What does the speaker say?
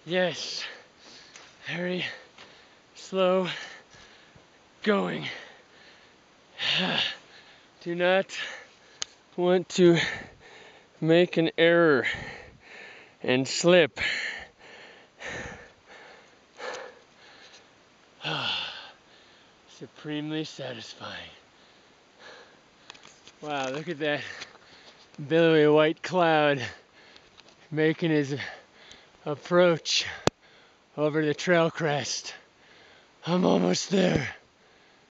Yes, very slow going. Do not want to make an error and slip. Supremely satisfying. Wow, look at that billowy white cloud making his approach over the Trail Crest. I'm almost there.